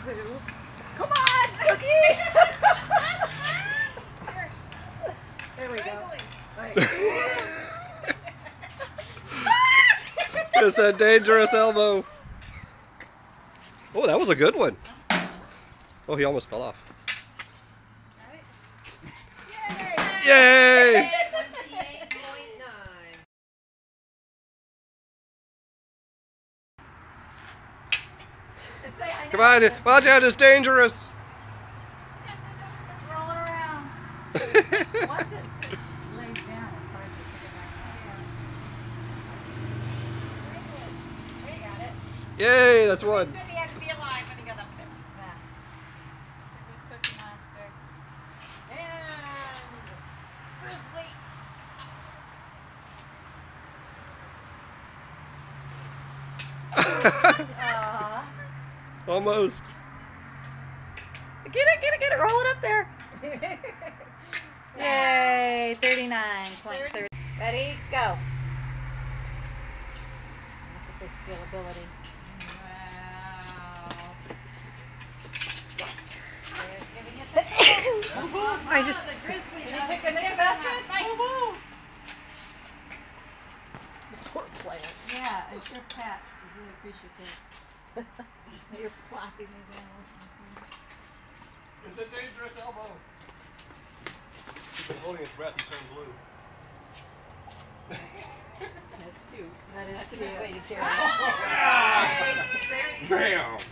Come on, Cookie! There we go. Right. It's a dangerous elbow. Oh, that was a good one. Oh, he almost fell off. Yay! 28.9. Come on, watch out, it's dangerous. It's rolling around. Once it lays down, it's hard to pick it back up. There you got it. Yay, that's one. He said he had to be alive when he got up there. Yeah. It was Cookie Monster. And Grizzly. Almost. Get it, roll it up there. Yay, 39.30. Ready, go. Look at their scalability. Wow. There's giving us a I just. The Grizzly. Can you pick a new basket? Woo-hoo. Poor plants. Yeah, and your cat is really appreciative. You're flopping me down. It's a dangerous elbow. He's been holding his breath, he turned blue. That's cute. That is cute. Way to carry Nice. Bam!